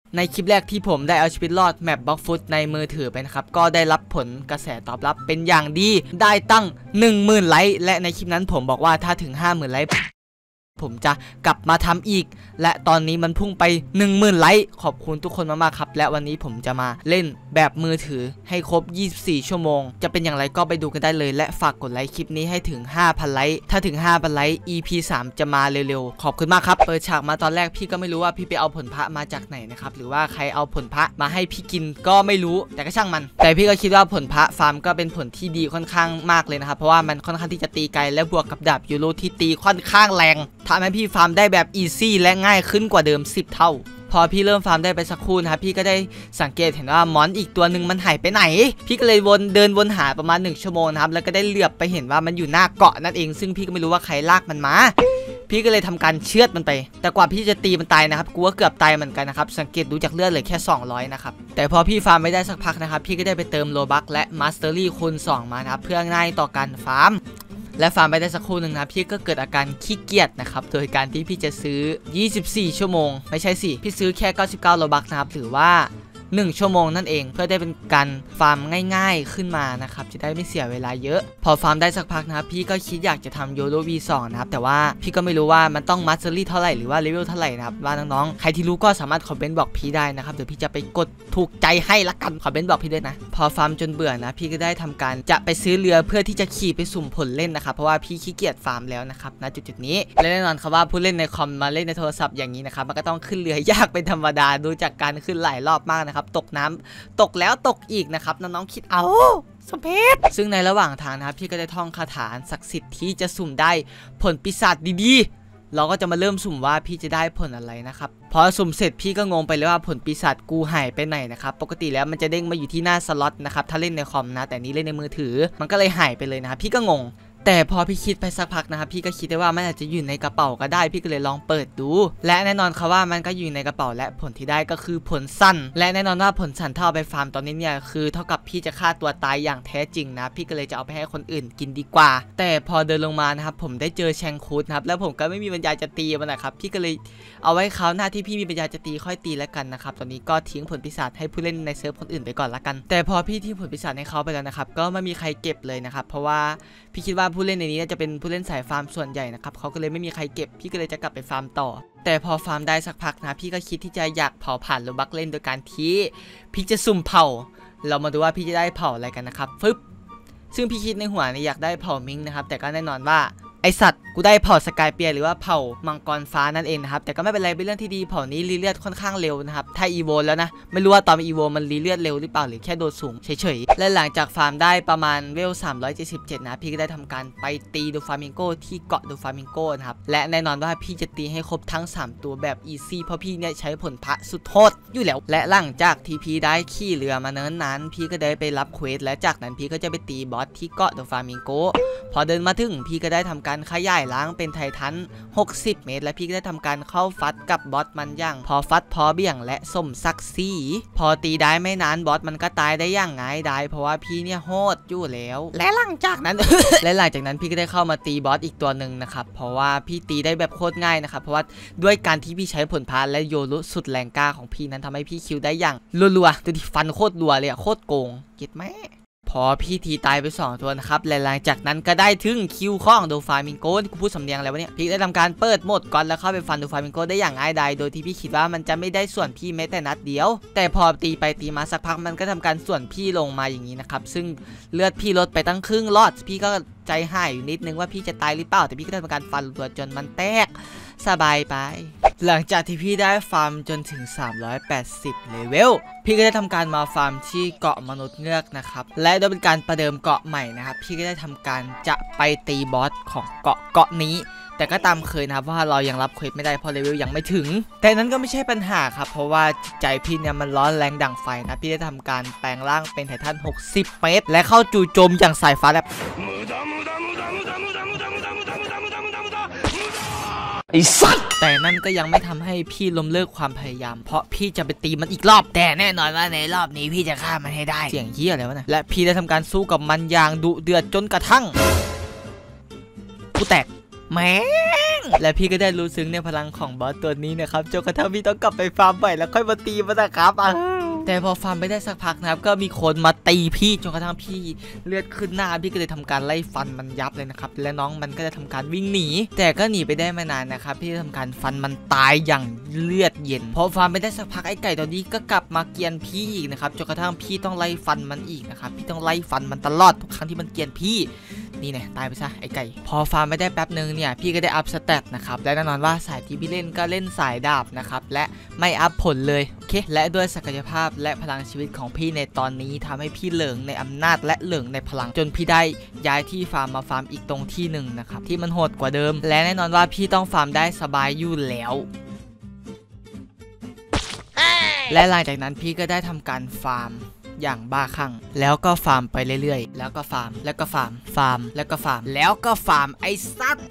ในคลิปแรกที่ผมได้เอาชีวิตรอดแมปบล็อกฟุตในมือถือไปนะครับก็ได้รับผลกระแสตอบรับเป็นอย่างดีได้ตั้ง 10,000 ไลค์และในคลิปนั้นผมบอกว่าถ้าถึง 50,000 ไลค์ผมจะกลับมาทำอีกและตอนนี้มันพุ่งไป 10,000 ไลค์ขอบคุณทุกคนมากๆครับและวันนี้ผมจะมาเล่นแบบมือถือให้ครบ24ชั่วโมงจะเป็นอย่างไรก็ไปดูกันได้เลยและฝากกดไลค์คลิปนี้ให้ถึง 5,000 ไลค์ถ้าถึง 5,000 ไลค์ EP 3จะมาเร็วๆขอบคุณมากครับเปิดฉากมาตอนแรกพี่ก็ไม่รู้ว่าพี่ไปเอาผลพระมาจากไหนนะครับหรือว่าใครเอาผลพระมาให้พี่กินก็ไม่รู้แต่ก็ช่างมันแต่พี่ก็คิดว่าผลพระฟาร์มก็เป็นผลที่ดีค่อนข้างมากเลยนะครับเพราะว่ามันค่อนข้างที่จะตีไกลและบวกกับดาบยูโรที่ตีค่อนข้างแรงทำให้พี่ฟาร์มได้แบบอีซี่และง่ายขึ้นกว่าเดิม10 เท่าพอพี่เริ่มฟาร์มได้ไปสักครู่นะครับพี่ก็ได้สังเกตเห็นว่ามอนอีกตัวหนึ่งมันหายไปไหนพี่ก็เลยเดินวนหาประมาณ1 ชั่วโมงนะครับแล้วก็ได้เหลือบไปเห็นว่ามันอยู่หน้าเกาะนั่นเองซึ่งพี่ก็ไม่รู้ว่าใครลากมันมาพี่ก็เลยทำการเชือดมันไปแต่กว่าพี่จะตีมันตายนะครับกูว่าเกือบตายเหมือนกันนะครับสังเกตดูจากเลือดเลยแค่200นะครับแต่พอพี่ฟาร์มไม่ได้สักพักนะครับพี่ก็ได้ไปเติมโลบัคและมาสเตอรี่คูณ2มานะครับเพื่อง่ายต่อการฟาร์มและฟาร์มไปได้สักครู่หนึ่งนะพี่ก็เกิดอาการขี้เกียจนะครับโดยการที่พี่จะซื้อ24ชั่วโมงไม่ใช่สิพี่ซื้อแค่99โลบัคนะครับหรือว่า1 ชั่วโมงนั่นเองเพื่อได้เป็นการฟาร์มง่ายๆขึ้นมานะครับจะได้ไม่เสียเวลาเยอะพอฟาร์มได้สักพักนะครับพี่ก็คิดอยากจะทำโยโร V2 นะครับแต่ว่าพี่ก็ไม่รู้ว่ามันต้องมัสเตอรี่เท่าไหร่หรือว่าเลเวลเท่าไหร่นะครับว่าน้องๆใครที่รู้ก็สามารถคอมเมนต์บอกพี่ได้นะครับเดี๋ยวพี่จะไปกดถูกใจให้ละกันคอมเมนต์บอกพี่ด้วยนะพอฟาร์มจนเบื่อนะพี่ก็ได้ทำการจะไปซื้อเรือเพื่อที่จะขี่ไปสุ่มผลเล่นนะครับเพราะว่าพี่ขี้เกียจฟาร์มแล้วนะครับณจุดๆนี้และแน่นอนครับว่าผู้เล่นในคอมมาเล่นในโทรศัพท์อย่างนี้นะครับมันก็ต้องขึ้นเรือยากเป็นธรรมดาดูจากการขึ้นหลายรอบมากนะครับตกน้ำตกแล้วตกอีกนะครับน้องๆคิดเอาสมเพชซึ่งในระหว่างทางนะครับพี่ก็ได้ท่องคาถาศักดิ์สิทธิ์ที่จะสุ่มได้ผลปีศาจดีๆเราก็จะมาเริ่มสุ่มว่าพี่จะได้ผลอะไรนะครับพอสุ่มเสร็จพี่ก็งงไปเลยว่าผลปีศาจกูหายไปไหนนะครับปกติแล้วมันจะเด้งมาอยู่ที่หน้าสล็อตนะครับถ้าเล่นในคอมนะแต่นี้เล่นในมือถือมันก็เลยหายไปเลยนะครับพี่ก็งงแต่พอพี่คิดไปสักพักนะครับพี่ก็คิดได้ว่ามันอาจจะอยู่ในกระเป๋าก็ได้พี่ก็เลยลองเปิดดูและแน่นอนครับว่ามันก็อยู่ในกระเป๋าและผลที่ได้ก็คือผลสั้นและแน่นอนว่าผลสั้นเท่าไปฟาร์มตอนนี้เนี่ยคือเท่ากับพี่จะฆ่าตัวตายอย่างแท้จริงนะพี่ก็เลยจะเอาไปให้คนอื่นกินดีกว่าแต่พอเดินลงมานะครับผมได้เจอแชงคูดนะครับแล้วผมก็ไม่มีปัญญาจะตีมันนะครับพี่ก็เลยเอาไว้คราวหน้าที่พี่มีปัญญาจะตีค่อยตีแล้วกันนะครับตอนนี้ก็ทิ้งผลปีศาจให้ผู้เล่นในเซิร์ฟคนอื่นไปก่อนละกันแต่พอพี่ทิ้งผลปีศาจให้เขาไปแล้วนะครับก็ไม่มีใครเก็บเลยนะครับเพราะว่าพี่คิดว่าผู้เล่นในนี้จะเป็นผู้เล่นสายฟาร์มส่วนใหญ่นะครับเขาก็เลยไม่มีใครเก็บพี่ก็เลยจะกลับไปฟาร์มต่อแต่พอฟาร์มได้สักพักนะพี่ก็คิดที่จะอยากเผาผ่านโลบัคเล่นโดยการที่พี่จะสุ่มเผาเรามาดูว่าพี่จะได้เผาอะไรกันนะครับฟึบซึ่งพี่คิดในหัวเนี่ยอยากได้เผามิงนะครับแต่ก็แน่นอนว่าไอสัตว์กูได้เผาสกายเปียร์หรือว่าเผามังกรฟ้านั่นเองนะครับแต่ก็ไม่เป็นไรเป็นเรื่องที่ดีเผานี้รีเลือดค่อนข้างเร็วนะครับถ้าอีโวแล้วนะไม่รู้ว่าตอนอีโวมันรีเลือดเร็วหรือเปล่าหรือแค่โดดสูงเฉยๆและหลังจากฟาร์มได้ประมาณเวล377นะพี่ก็ได้ทำการไปตีดูฟามิงโกที่เกาะดูฟามิงโกนะครับและแน่นอนว่าพี่จะตีให้ครบทั้ง3ตัวแบบอีซี่เพราะพี่เนี่ยใช้ผลพระสุดโหดอยู่แล้วและหลังจากที่พี่ได้ขี่เรือมาเนินนั้นพี่ก็ได้ไปรับเควสและจากนั้นพี่ก็จะไปตีบอสที่เกาะดูฟามิงโกพอเดินมาถึงพี่ก็ได้ทำการขยายล้างเป็นไททัน60 เมตรและพี่ก็ได้ทำการเข้าฟัดกับบอสมันอย่างพอฟัดพอเบี่ยงและสมศักดิ์ศรีพอตีได้ไม่นานบอสมันก็ตายได้อย่างง่ายดายเพราะว่าพี่เนี่ยโหดอยู่แล้วและหลังจากนั้น และหลังจากนั้นพี่ก็ได้เข้ามาตีบอสอีกตัวหนึ่งนะครับเพราะว่าพี่ตีได้แบบโคตรง่ายนะครับเพราะว่าด้วยการที่พี่ใช้ผลพาและโยรุสุดแรงกล้าของพี่นั้นทำให้พี่คิวได้อย่างรัวๆดูดิฟันโคตรรัวเลยโคตรโกงเก็ตไหมพอพี่ทีตายไป2ตัวนะครับและหลังจากนั้นก็ได้ถึงคิวข้องโดฟามิงโกที่กูพูดสำเนียงอะไรวะเนี่ยพี่ได้ทำการเปิดโหมดก่อนแล้วเข้าไปฟันโดฟามิงโกได้อย่างง่ายดายโดยที่พี่คิดว่ามันจะไม่ได้ส่วนพี่แม้แต่นัดเดียวแต่พอตีไปตีมาสักพักมันก็ทำการส่วนพี่ลงมาอย่างนี้นะครับซึ่งเลือดพี่ลดไปตั้งครึ่งรอดพี่ก็ใจหายอยู่นิดนึงว่าพี่จะตายหรือเปล่าแต่พี่ก็ได้ทำการฟันตัวจนมันแตกสบายไปหลังจากที่พี่ได้ฟาร์มจนถึง380เลเวลพี่ก็ได้ทำการมาฟาร์มที่เกาะมนุษย์เงือกนะครับและโดยเป็นการประเดิมเกาะใหม่นะครับพี่ก็ได้ทำการจะไปตีบอสของเกาะนี้แต่ก็ตามเคยนะครับว่าเรายังรับเควสไม่ได้เพราะเลเวลยังไม่ถึงแต่นั้นก็ไม่ใช่ปัญหาครับเพราะว่าใจพี่เนี่ยมันร้อนแรงดั่งไฟนะพี่ได้ทำการแปลงร่างเป็นไททัน60 เมตรและเข้าจู่โจมอย่างสายฟ้าแบบไอ้สัตว์แต่นั่นก็ยังไม่ทำให้พี่ล้มเลิกความพยายามเพราะพี่จะไปตีมันอีกรอบแต่แน่นอนว่าในรอบนี้พี่จะฆ่ามันให้ได้เสียงเหี้ยอะไรวะเนี่ยและพี่ได้ทำการสู้กับมันอย่างดุเดือดจนกระทั่งกูแตกแม่งและพี่ก็ได้รู้ซึ้งในพลังของบอสตัวนี้นะครับจนกระทั่งพี่ต้องกลับไปฟาร์มใหม่แล้วค่อยมาตีมันนะครับแต่พอฟาร์มไปได้สักพักนะครับก็มีคนมาตีพี่จนกระทั่งพี่เลือดขึ้นหน้าพี่ก็เลยทำการไล่ฟันมันยับเลยนะครับและน้องมันก็จะทำการวิ่งหนีแต่ก็หนีไปได้ไม่นานนะครับพี่ทำการฟันมันตายอย่างเลือดเย็นพอฟาร์มไปได้สักพักไอ้ไก่ตัวนี้ก็กลับมาเกรียนพี่อีกนะครับจนกระทั่งพี่ต้องไล่ฟันมันอีกนะครับพี่ต้องไล่ฟันมันตลอดทุกครั้งที่มันเกรียนพี่นี่เนี่ยตายไปซะไอ้ไก่พอฟาร์มไม่ได้แป๊บนึงเนี่ยพี่ก็ได้อัพสเตตนะครับและแน่นอนว่าสายที่พี่เล่นก็เล่นสายดาบนะครับและไม่อัพผลเลยโอเคและด้วยศักยภาพและพลังชีวิตของพี่ในตอนนี้ทำให้พี่เหลิงในอำนาจและเหลิงในพลังจนพี่ได้ย้ายที่ฟาร์มมาฟาร์มอีกตรงที่หนึ่งนะครับที่มันโหดกว่าเดิมและแน่นอนว่าพี่ต้องฟาร์มได้สบายอยู่แล้วและหลังจากนั้นพี่ก็ได้ทำการฟาร์มอย่างบ้าคลั่งแล้วก็ฟาร์มไปเรื่อยๆแล้วก็ฟาร์มแล้วก็ฟาร์มแล้วก็ฟาร์มแล้วก็ฟาร์มไอ้สัตว์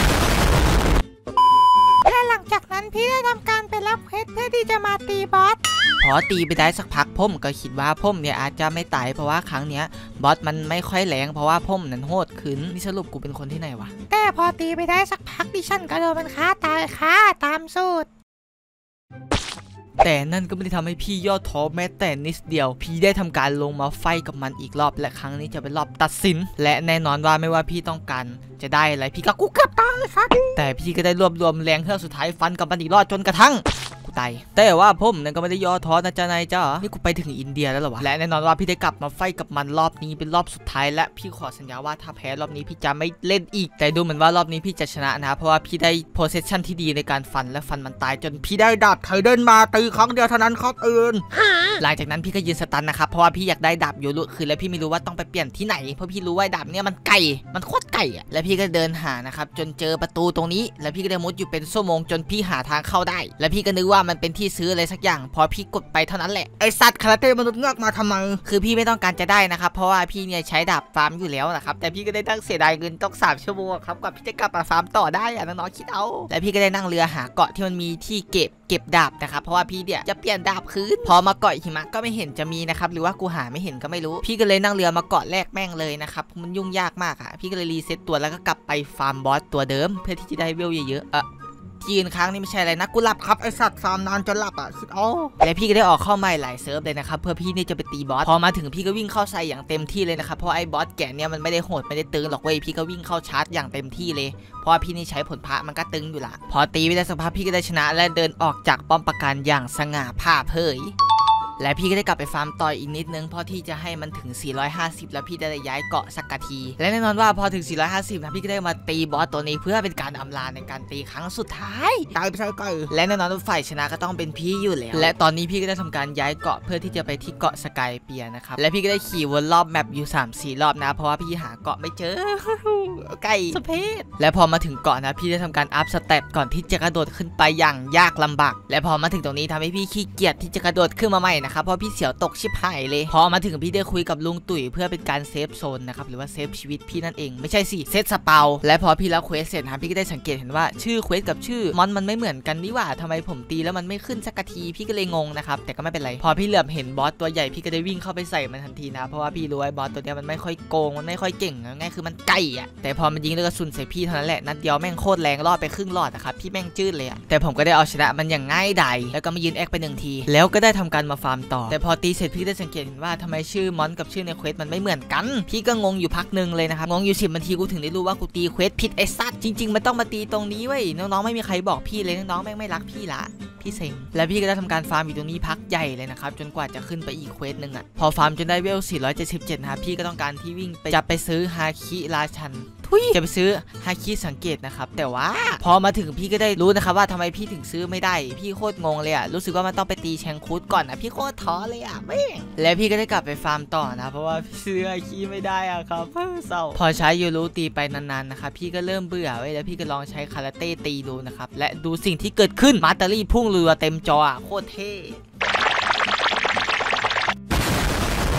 และหลังจากนั้นพี่ได้ทำการไปรับเควสเพื่อที่จะมาตีบอสพอตีไปได้สักพักผมก็คิดว่าผมเนี่ยอาจจะไม่ตายเพราะว่าครั้งเนี้ยบอสมันไม่ค่อยแรงเพราะว่าผมนั้นโหดขึ้นนี่สรุปกูเป็นคนที่ไหนวะแต่พอตีไปได้สักพักดิฉันก็โดนมันฆ่าตายค่ะตามสูตรแต่นั่นก็ไม่ได้ทำให้พี่ย่อท้อแม้แต่นิดเดียวพี่ได้ทำการลงมาไฟกับมันอีกรอบและครั้งนี้จะเป็นรอบตัดสินและแน่นอนว่าไม่ว่าพี่ต้องการจะได้อะไรพี่ก็กูเกือบตายครับแต่พี่ก็ได้รวบรวมแรงเฮือกสุดท้ายฟันกับมันอีกรอบจนกระทั่งตายแต่ว่าผมนั่นก็ไม่ได้ย่อท้อนะจ๊ะนายจ้านี่กูไปถึงอินเดียแล้วหรอวะและแน่นอนว่าพี่ได้กลับมาไฟกับมันรอบนี้เป็นรอบสุดท้ายและพี่ขอสัญญาว่าถ้าแพ้รอบนี้พี่จะไม่เล่นอีกแต่ดูเหมือนว่ารอบนี้พี่จะชนะนะเพราะว่าพี่ได้โพสเซชันที่ดีในการฟันและฟันมันตายจนพี่ได้ดาบไทเดนมาตีครั้งเดียวเท่านั้นครับหลังจากนั้นพี่ก็ยืนสตันนะครับเพราะว่าพี่อยากได้ดาบโยรุคืนและพี่ไม่รู้ว่าต้องไปเปลี่ยนที่ไหนเพราะพี่รู้ว่าดาบเนี้ยมันไก่มันโคตรไก่อะและพี่ก็เดินหานะครับจนเจอประตูตรงนี้แล้วพี่ก็ได้มุดอยู่เป็นชั่วโมงจนพี่หาทางเข้าได้และพี่ก็นึกว่ามันเป็นที่ซื้ออะไรสักอย่างพอพี่กดไปเท่านั้นแหละไอสัตว์คาราเต้มนุษย์เงือกมาทำไมคือพี่ไม่ต้องการจะได้นะครับเพราะว่าพี่เนี่ยใช้ดาบฟาร์มอยู่แล้วนะครับแต่พี่ก็ได้ตั้งเสียดายเงินต้อง3 ชั่วโมงครับกว่าพี่จะกลับมาฟาร์มต่อได้อะน้องๆคิดเอาและพี่ก็ได้นั่งเรือหาเกาะที่มันมีที่เก็บดาบนะครับเพราะว่าพี่เนี่ยจะเปลี่ยนดาบคืนพอมาเกาะหิมะก็ไม่เห็นจะมีนะครับหรือว่ากูหาไม่เห็นก็ไม่รู้พี่ก็เลยนั่งเรือมาเกาะแรกแม่งเลยนะครับมันยุ่งยากมากอ่ะพี่ก็เลยรีเซ็ตตัวแล้วก็กลับไปฟาร์มบอสตัวเดิมเพื่อที่จะได้เวลเยอะยืนค้างนี่ไม่ใช่อะไรนะกูหลับครับไอสัตว์ฟาร์มนานจนหลับอ่ะคิดอ๋อและพี่ก็ได้ออกเข้ามาหลายเซิร์ฟเลยนะครับเพื่อพี่นี่จะไปตีบอสพอมาถึงพี่ก็วิ่งเข้าใส่อย่างเต็มที่เลยนะครับเพราะไอ้บอสแก่เนี่ยมันไม่ได้โหดไม่ได้ตึงหรอกเว้ยพี่ก็วิ่งเข้าชาร์จอย่างเต็มที่เลยเพราะว่าพี่นี่ใช้ผลพระมันก็ตึงอยู่ละพอตีไปได้สักพักพี่ก็ได้ชนะและเดินออกจากป้อมปราการอย่างสง่าผ่าเผยและพี่ก็ได้กลับไปฟาร์มต่ออีกนิดนึงเพราะที่จะให้มันถึง450แล้วพี่จะได้ย้ายเกาะสักทีและแน่นอนว่าพอถึง450นะพี่ก็ได้มาตีบอสตัวนี้เพื่อเป็นการอำลาในการตีครั้งสุดท้ายตายไปใช่ก่อนและแน่นอนว่าฝ่ายชนะก็ต้องเป็นพี่อยู่แล้วและตอนนี้พี่ก็ได้ทำการย้ายเกาะเพื่อที่จะไปที่เกาะสกายเปียนะครับและพี่ก็ได้ขี่วนรอบแมปอยู่ 3-4 รอบนะเพราะว่าพี่หาเกาะไม่เจอไก่สเพศและพอมาถึงเกาะนะพี่ได้ทำการอัพสเต็ปก่อนที่จะกระโดดขึ้นไปอย่างยากลำบากและพอมาถึงตรงนี้ทำให้พี่ขี้เกียจที่จะกระโดดขึ้นมาใหม่นะครับเพราะพี่เสียวตกชิบหายเลยพอมาถึงพี่ได้คุยกับลุงตุ๋ยเพื่อเป็นการเซฟโซนนะครับหรือว่าเซฟชีวิตพี่นั่นเองไม่ใช่สิเซตสเปาและพอพี่รับเควสเสร็จนะพี่ก็ได้สังเกตเห็นว่าชื่อเควสกับชื่อมอนมันไม่เหมือนกันนี่ว่าทำไมผมตีแล้วมันไม่ขึ้นสักทีพี่ก็เลยงงนะครับแต่ก็ไม่เป็นไรพอพี่เหลือบเห็นบอสตัวใหญ่พี่ก็ได้วิ่งเข้าไปใส่มันทันทีนะเพราะว่าพี่รู้ว่าบอสตัวนี้มันไม่ค่อยโกงมันไม่ค่อยเก่งง่ายคือมันไก่อะแต่พอมันยิงด้วยกระสุนใส่พี่เท่านั้นแหละนัดเดียวแม่งโคตรแรงรอดไปครึ่งหลอดนะครับพี่แม่งจืดเลยอะแต่ผมก็ได้เอาชนะมันอย่างง่ายดายแล้วก็มายืนแอคไป1 ทีแล้วก็ได้ทำการมาฟาร์มต่อแต่พอตีเสร็จพี่ได้สังเกตเห็นว่าทำไมชื่อมอนกับชื่อในเควสมันไม่เหมือนกันพี่ก็งงอยู่พักนึงเลยนะครับงงอยู่10 นาทีกูถึงได้รู้ว่ากูตีเควสผิดไอ้สัตว์จริงๆมันต้องมาตีตรงนี้เว้ยน้องๆไม่มีใครบอกพี่เลยน้องๆแม่งไม่รักพี่ละพี่เซ็งและพี่ก็ได้ทำการฟาร์มอยู่ตรงนี้พักใหญ่เลยนะครับจนกว่าจะขึ้นไปอีกเควสนึงอ่ะพอฟาร์มจนได้เวล477นะครับพี่ก็ต้องการที่วิ่งไปจะไปซื้อฮาคิราชันจะไปซื้อฮาคิสังเกตนะครับแต่ว่าพอมาถึงพี่ก็ได้รู้นะครับว่าทำไมพี่ถึงซื้อไม่ได้พี่โคตรงงเลยอ่ะรู้สึกว่ามันต้องไปตีแชงคูดก่อนนะพี่โคตรท้อเลยอ่ะแม่งและพี่ก็ได้กลับไปฟาร์มต่อนะเพราะว่าซื้อฮาคิไม่ได้อ่ะครับเศร้าพอใช้ยูรุตีไปนานๆนะครับพี่ก็เริ่มเบื่อไว้แล้วพี่ก็ลองใช้คาราเต้ตีดูนะครับและดูสิ่งที่เกิดขึ้นมาตารี่พุ่งเรือเต็มจอโคตรเท่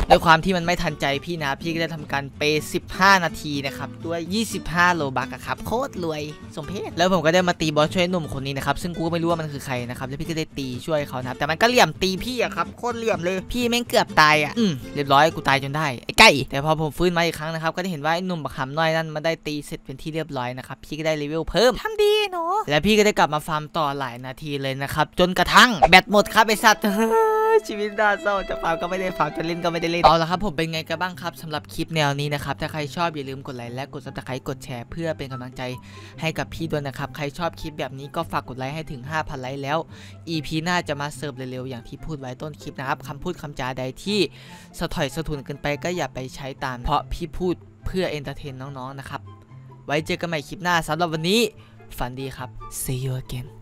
ด้วยความที่มันไม่ทันใจพี่นะพี่ก็ได้ทำการเปย์15 นาทีนะครับด้วย25 โลบัคครับโคตรรวยสมเพชแล้วผมก็ได้มาตีบอสช่วยหนุ่มคนนี้นะครับซึ่งกูก็ไม่รู้ว่ามันคือใครนะครับแล้วพี่ก็ได้ตีช่วยเขานะแต่มันก็เหลี่ยมตีพี่อะครับโคตรเหลี่ยมเลยพี่แม่งเกือบตายอะเรียบร้อยกูตายจนได้ไอ้ไก่แต่พอผมฟื้นมาอีกครั้งนะครับก็ได้เห็นว่าไอ้หนุ่มบักหำน้อยนั่นมันได้ตีเสร็จเป็นที่เรียบร้อยนะครับพี่ก็ได้เลเวลเพิ่มทำดีหนูและพี่ก็ได้กลับมาฟาร์มต่อหลายนาทีเลยนะครับจนกระทั่งแบตหมดครับไอสัตว์ ชีวิตน่าเศร้าจะฟาร์มก็ไม่ได้ฟาร์มจะเล่นก็ไม่ได้เล่นเอาละครับผมเป็นไงกันบ้างครับสำหรับคลิปแนวนี้นะครับถ้าใครชอบอย่าลืมกดไลค์และกด Subscribe กดแชร์เพื่อเป็นกำลังใจให้กับพี่ด้วยนะครับใครชอบคลิปแบบนี้ก็ฝากกดไลค์ให้ถึง 5,000 ไลค์แล้ว EP หน้าจะมาเสิร์ฟเร็วๆอย่างที่พูดไว้ต้นคลิปนะครับคำพูดคำจาใดที่สะถอยสะทุนเกินไปก็อย่าไปใช้ตามเพราะพี่พูดเพื่อเอนเตอร์เทนน้องๆนะครับไว้เจอกันใหม่คลิปหน้าสำหรับวันนี้ฝันดีครับ See you again